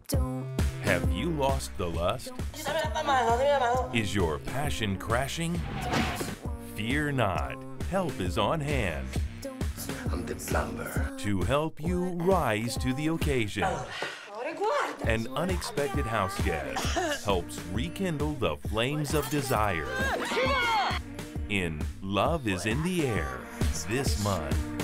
Have you lost the lust? Is your passion crashing? Fear not, help is on hand. I'm the plumber. To help you rise to the occasion. An unexpected house guest helps rekindle the flames of desire. In Love is in the Air this month.